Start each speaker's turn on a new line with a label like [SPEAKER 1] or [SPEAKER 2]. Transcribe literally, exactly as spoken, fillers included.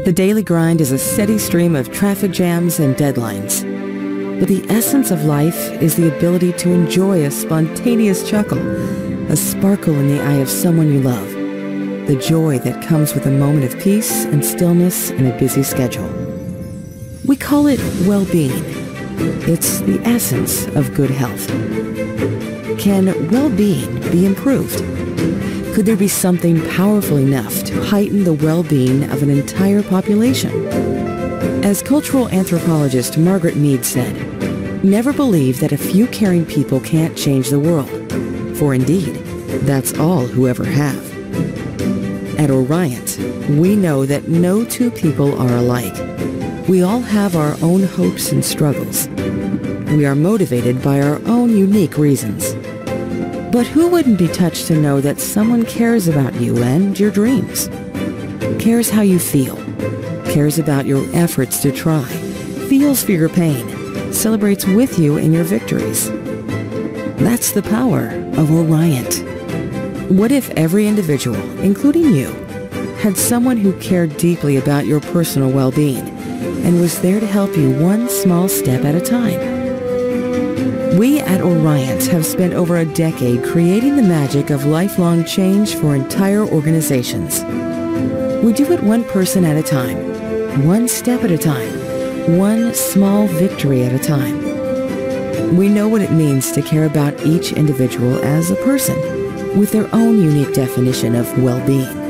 [SPEAKER 1] The daily grind is a steady stream of traffic jams and deadlines. But the essence of life is the ability to enjoy a spontaneous chuckle, a sparkle in the eye of someone you love, the joy that comes with a moment of peace and stillness in a busy schedule. We call it well-being. It's the essence of good health. Can well-being be improved? Could there be something powerful enough to heighten the well-being of an entire population? As cultural anthropologist Margaret Mead said, "Never believe that a few caring people can't change the world, for indeed, that's all who ever have." At Oriant, we know that no two people are alike. We all have our own hopes and struggles. We are motivated by our own unique reasons. But who wouldn't be touched to know that someone cares about you and your dreams? Cares how you feel, cares about your efforts to try, feels for your pain, celebrates with you in your victories. That's the power of Oriant. What if every individual, including you, had someone who cared deeply about your personal well-being and was there to help you one small step at a time? We at Oriant have spent over a decade creating the magic of lifelong change for entire organizations. We do it one person at a time, one step at a time, one small victory at a time. We know what it means to care about each individual as a person with their own unique definition of well-being.